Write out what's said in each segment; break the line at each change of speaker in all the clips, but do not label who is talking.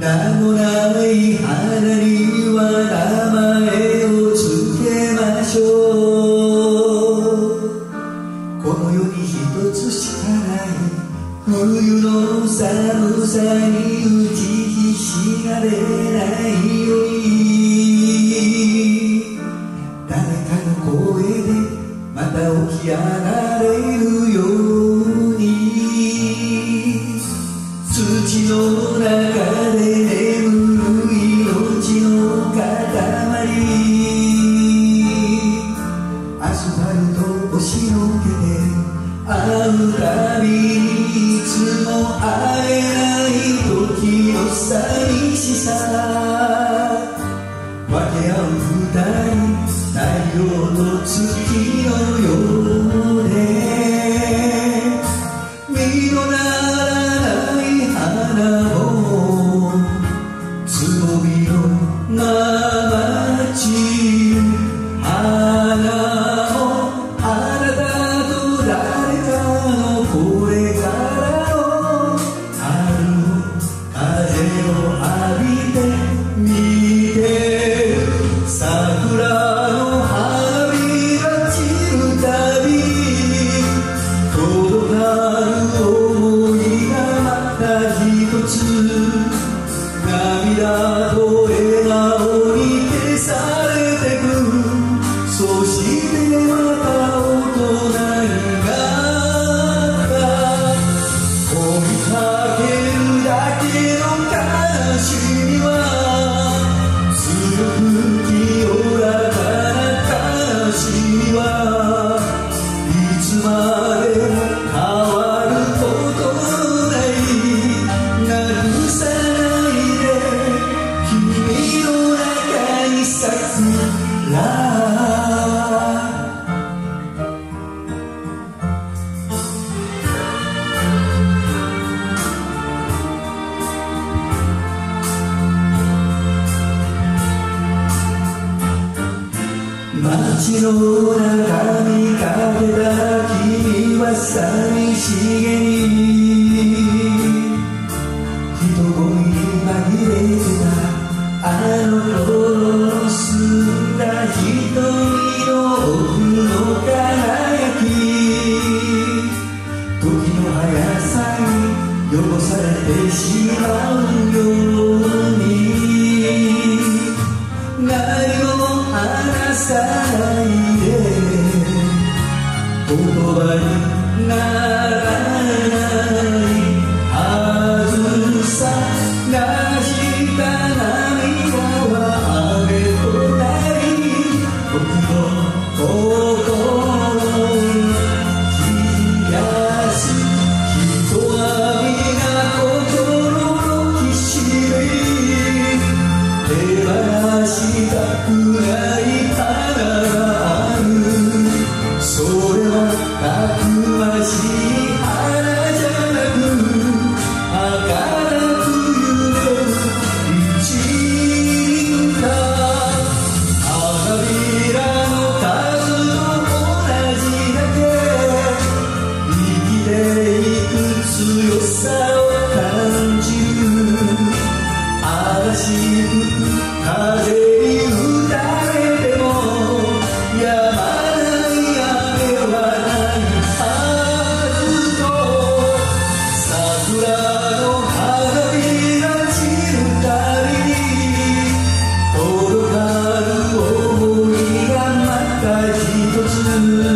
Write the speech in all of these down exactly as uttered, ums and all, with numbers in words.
名もない花には名前をつけましょう。この世に一つしかない冬の寒さに打ちひしがれないように、誰かの声でまた起き上がれるように、土の中で眠る命の塊、アスファルトをしのけて会うたびにいつも会えない時の寂しさ、分け合う二人太陽と月のようで、実のならない花もつぼみのまま散る、花もあなたと誰かのこれからの春の風を浴びて見てる、桜の花びら散るたび届かぬ想いがまた一つ、涙と笑顔に消されてく、そしてまた大人になった、追いかけるだけの悲しみは強く清らかな悲しみはいつまでも変わることのない、なくさないで君の中に咲くら、街の中見かけた君は寂しげに人混みに紛れてたあの頃の澄んだ瞳の奥の輝き、時の速さに汚されてしまうように、何も話さないで言葉にならないはずさ、流した涙は雨となり僕の心に冷やす、人は皆心のきしみ手放したくない花がある、それはたくましい花じゃなく儚く夢を一輪か、花びらの数と同じだけ生きていく強さを感じる、嵐吹く風に打たれてもやまない雨はないはずと、桜の花びら散るたびに届かぬ想いがまた一つ、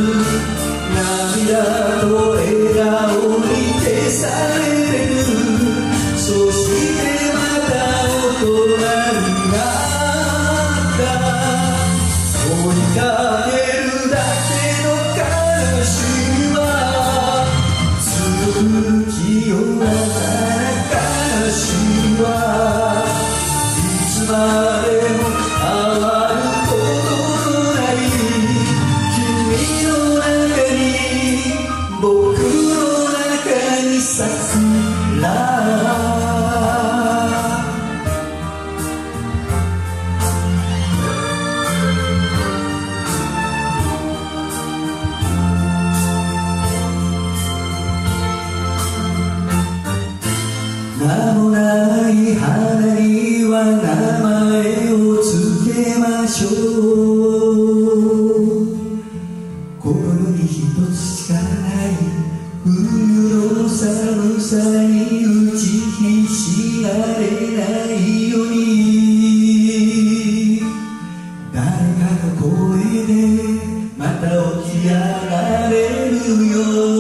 涙と笑顔に消されてく、そしてまた大人になった、追いかけるだけの悲しみは強く清らかな悲しみはいつまでも変わることのない、君の中に僕の中に咲くら、名もないい花には名前をつけましょう。心に一つしかない冬の寒さに打ちひしがれないように、誰かの声でまた起き上がれるよ。